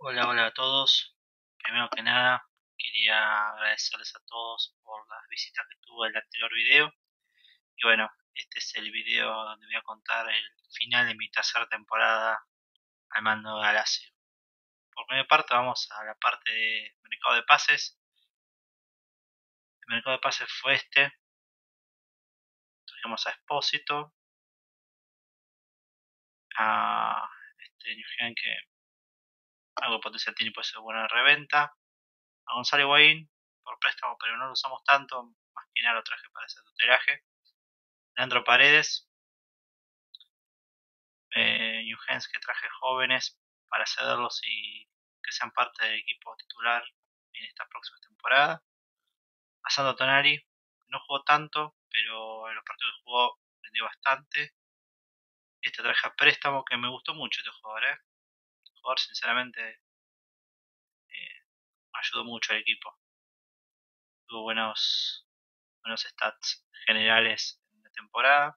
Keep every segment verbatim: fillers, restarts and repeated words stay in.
Hola, hola a todos. Primero que nada, quería agradecerles a todos por las visitas que tuvo el anterior video. Y bueno, este es el video donde voy a contar el final de mi tercera temporada al mando de Galacio. Por primera parte vamos a la parte de mercado de pases. El mercado de pases fue este. Trajimos a Espósito, a este New que algo de potencial tiene y puede ser buena de reventa. A Gonzalo Higuaín por préstamo, pero no lo usamos tanto, más que nada lo traje para ese tutelaje. Leandro Paredes, eh, Newgens, que traje jóvenes para cederlos y que sean parte del equipo titular en esta próxima temporada. A Sandro Tonali, no jugó tanto, pero en los partidos que jugó vendió bastante. Este traje a préstamo, que me gustó mucho este jugador, ¿eh? Este jugador sinceramente eh, ayudó mucho al equipo. Tuvo buenos, buenos stats generales en la temporada.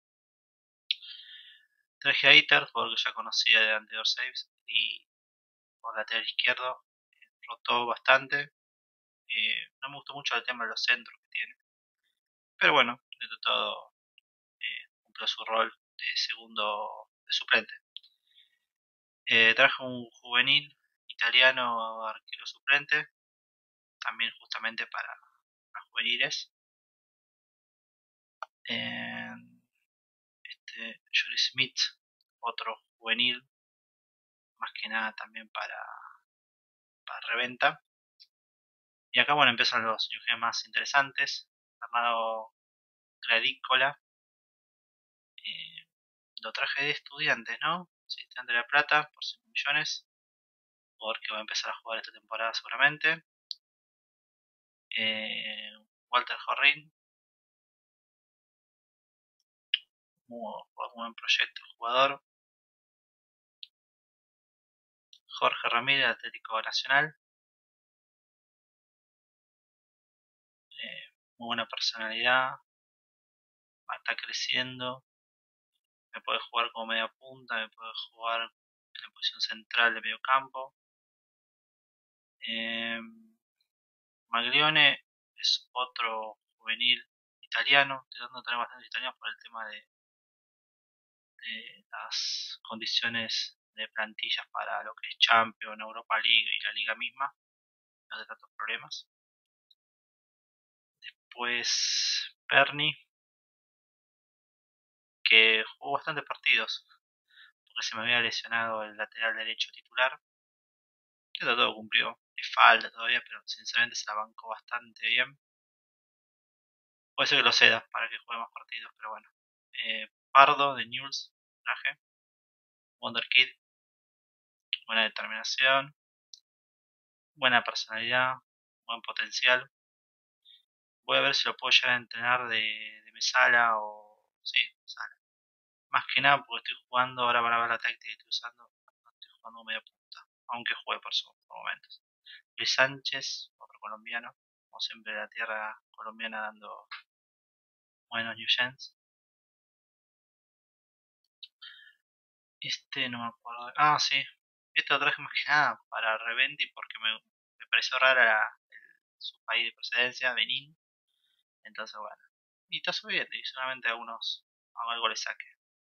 Traje a Iter, jugador que ya conocía de anterior saves, y por lateral izquierdo eh, rotó bastante. Eh, no me gustó mucho el tema de los centros que tiene. Pero bueno, dentro de todo eh, cumplió su rol de segundo de suplente. Eh, trajo un juvenil italiano arquero suplente, también justamente para, para juveniles. Eh, este, Jory Smith, otro juvenil, más que nada también para, para reventa. Y acá bueno empiezan los New más interesantes. Armado Gradícola. Eh, lo traje de Estudiantes, ¿no? Sí, Estudiantes de La Plata por cinco millones. Jugador que va a empezar a jugar esta temporada seguramente. Eh, Walter Jorrin, muy, muy buen proyecto jugador. Jorge Ramírez, Atlético Nacional. Eh, muy buena personalidad. Está creciendo. Me puede jugar como media punta, me puede jugar en la posición central de medio campo. Eh, Maglione es otro juvenil italiano. Estoy tratando de tener bastante italiano por el tema de, de las condiciones de plantillas para lo que es Champions, Europa League y la liga misma. No de tantos problemas. Pues Perni, que jugó bastantes partidos, porque se me había lesionado el lateral derecho titular. Esto todo cumplió. Le falta todavía, pero sinceramente se la bancó bastante bien. Puede ser que lo ceda para que juegue más partidos, pero bueno. Eh, Pardo de Newell's traje. Wonderkid, buena determinación, buena personalidad, buen potencial. Voy a ver si lo puedo llegar a entrenar de, de Mesala o... Sí, Mesala. Más que nada porque estoy jugando ahora para ver la táctica que estoy usando. No estoy jugando media punta, aunque juegue por, su, por momentos. Luis Sánchez, otro colombiano. Como siempre la tierra colombiana dando buenos New Gens. Este no me acuerdo. Ah, sí. Este lo traje más que nada para Reventi porque me, me pareció rara la, el, su país de procedencia, Benín. Entonces, bueno. Y está subiendo y solamente a unos a algo le saque.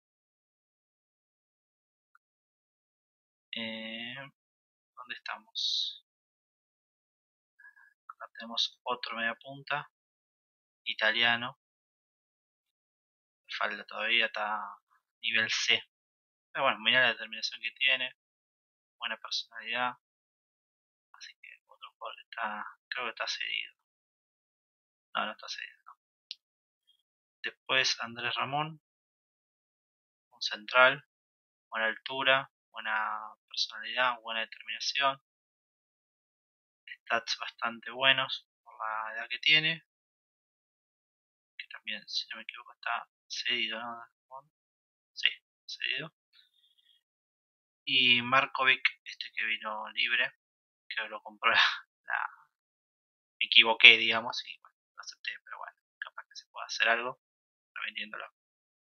Eh, ¿Dónde estamos? Acá tenemos otro media punta, italiano. Falta todavía, está nivel C. Pero bueno, mira la determinación que tiene. Buena personalidad. Así que otro jugador que está, creo que está cedido. No, no está cedido. No. Después Andrés Ramón, un central, buena altura, buena personalidad, buena determinación. Stats bastante buenos por la edad que tiene. Que también, si no me equivoco, está cedido, ¿no? Sí, cedido. Y Markovic, este que vino libre, que lo compró la, la me equivoqué, digamos, y bueno, lo acepté, pero bueno, capaz que se pueda hacer algo vendiéndolo.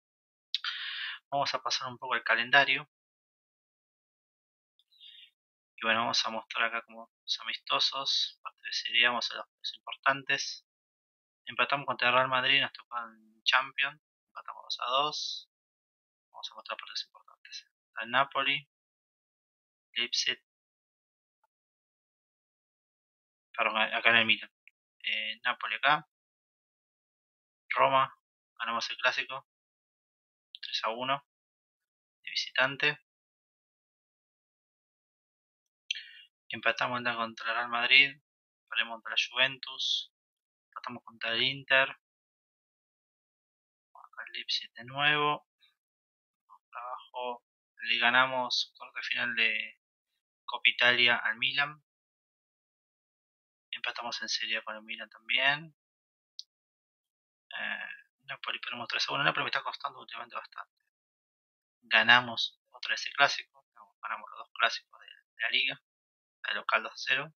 Vamos a pasar un poco al calendario. Y bueno, vamos a mostrar acá como los amistosos. Perteneceríamos a los más importantes. Empatamos contra el Real Madrid, nos tocó en Champions. Empatamos dos a dos. Vamos a mostrar partidos importantes. El Napoli, Leipzig, perdón, acá en el Milan. Eh, Napoli acá. Roma, ganamos el clásico. tres a uno. De visitante. Empatamos contra el Real Madrid. Perdemos contra la Juventus. Empatamos contra el Inter. Acá el Leipzig de nuevo. Abajo le ganamos cuarto de final de Copa Italia al Milan. Empatamos en Serie A con el Milan también. Eh, Napoli perdemos tres a uno. Napoli me está costando últimamente bastante. Ganamos otra vez el clásico. Ganamos los dos clásicos de, de la liga. De local dos a cero.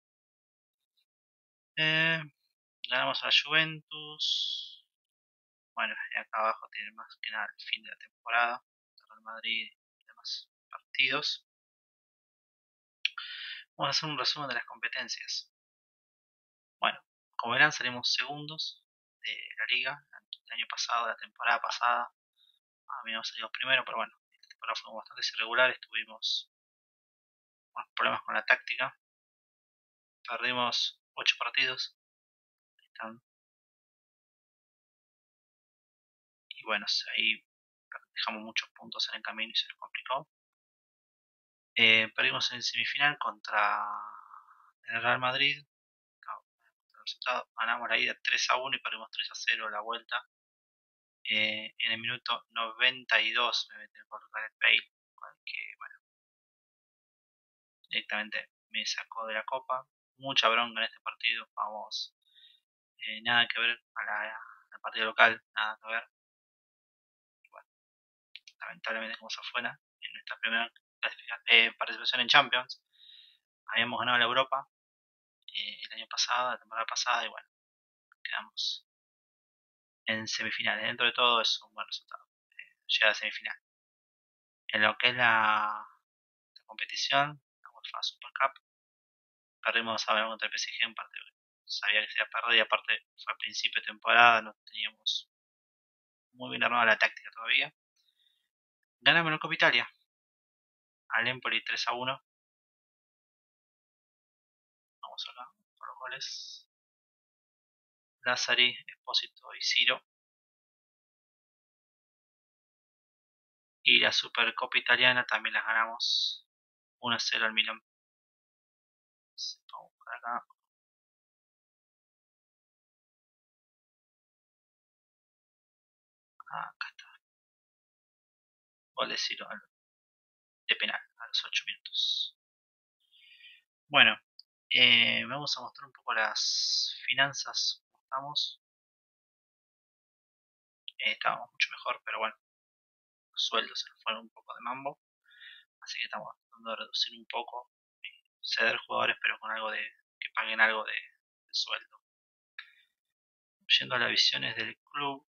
Eh, ganamos a la Juventus. Bueno, y acá abajo tiene más que nada el fin de la temporada. Real Madrid y demás partidos. Vamos a hacer un resumen de las competencias. Bueno, como verán salimos segundos de la liga. El año pasado, la temporada pasada, habíamos salido primero, pero bueno, esta temporada fuimos bastante irregulares, tuvimos unos problemas con la táctica. Perdimos ocho partidos. Están. Y bueno, ahí dejamos muchos puntos en el camino y se nos complicó. Eh, perdimos en semifinal contra el Real Madrid. Ganamos la ida tres a uno y perdimos tres a cero la vuelta. Eh, en el minuto noventa y dos me meten por Gareth Bale, que bueno, directamente me sacó de la copa. Mucha bronca en este partido. Vamos, eh, nada que ver a la, al partido local, nada que ver. Y bueno, lamentablemente como se afuera en nuestra primera eh, participación en Champions. Habíamos ganado la Europa eh, el año pasado, la temporada pasada, y bueno, quedamos en semifinales. Dentro de todo es un buen resultado. Eh, llegar a semifinal. En lo que es la, la competición, la UEFA Super Cup, perdimos a ver contra el P S G, un partido que sabía que se iba a perder y aparte fue a principio de temporada, no teníamos muy bien armada la táctica todavía. Ganamos en la Copa Italia al Empoli tres a uno. Vamos acá por los goles. Lazzari, Espósito y Ciro. Y la Supercopa Italiana también la ganamos uno a cero al Milan. Vamos a buscar acá. Ah, acá está. Gol de Ciro de penal a los ocho minutos. Bueno, eh, vamos a mostrar un poco las finanzas. ¿Cómo estamos? Eh, estábamos mucho mejor, pero bueno, los sueldos se nos fueron un poco de mambo. Así que estamos tratando de reducir un poco, ceder jugadores, pero con algo de que paguen algo de, de sueldo. Yendo a las visiones del club,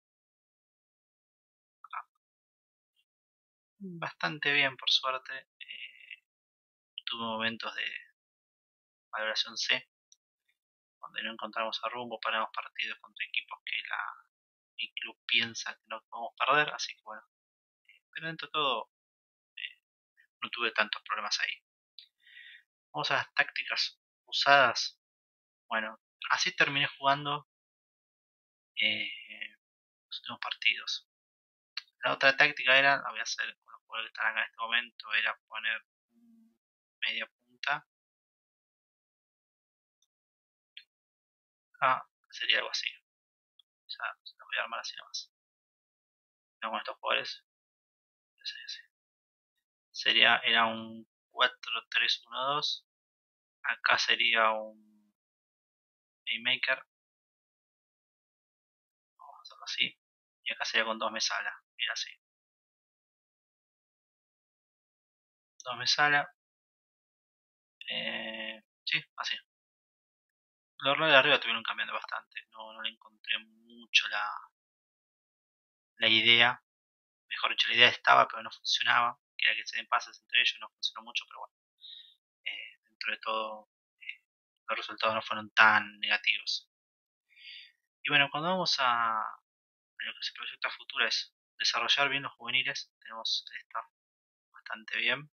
bastante bien por suerte. Eh, tuve momentos de valoración C, donde no encontramos a rumbo, paramos partidos contra equipos que la, el club piensa que no podemos perder, así que bueno. Eh, pero dentro de todo, eh, no tuve tantos problemas ahí. Vamos a las tácticas usadas. Bueno, así terminé jugando eh, los últimos partidos. La otra táctica era, la voy a hacer con los jugadores que están acá en este momento, era poner media punta. Ah, sería algo así. O sea, se los voy a armar así nomás. No con estos jugadores. Sería, era un cuatro tres uno dos. Acá sería un Playmaker. Vamos a hacerlo así. Y acá sería con dos Mesala. Mira así. Dos Mesala. Eh, sí, así. Los roles de arriba estuvieron cambiando bastante. No, no le encontré mucho la, la idea. Mejor dicho, la idea estaba, pero no funcionaba. Que era que se den pases entre ellos, no funcionó mucho, pero bueno. eh, dentro de todo eh, los resultados no fueron tan negativos. Y bueno, cuando vamos a, a lo que se proyecta a futuro es desarrollar bien los juveniles. Tenemos el staff bastante bien.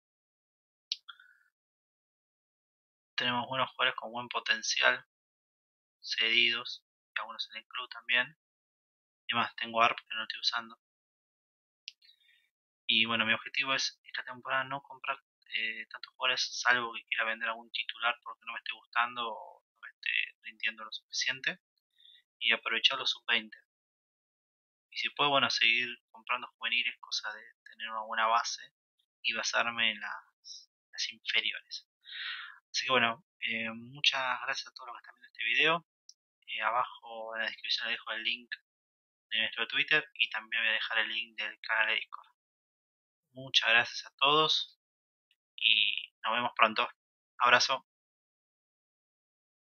Tenemos buenos jugadores con buen potencial, cedidos, y algunos en el club también. Y más, tengo A R P que no lo estoy usando. Y bueno, mi objetivo es esta temporada no comprar eh, tantos jugadores, salvo que quiera vender algún titular porque no me esté gustando o no me esté rindiendo lo suficiente. Y aprovechar los sub veinte. Y si puedo, bueno, seguir comprando juveniles, cosa de tener una buena base y basarme en las, las inferiores. Así que bueno, eh, muchas gracias a todos los que están viendo este video. Eh, abajo en la descripción les dejo el link de nuestro Twitter y también voy a dejar el link del canal de Discord. Muchas gracias a todos y nos vemos pronto. Abrazo.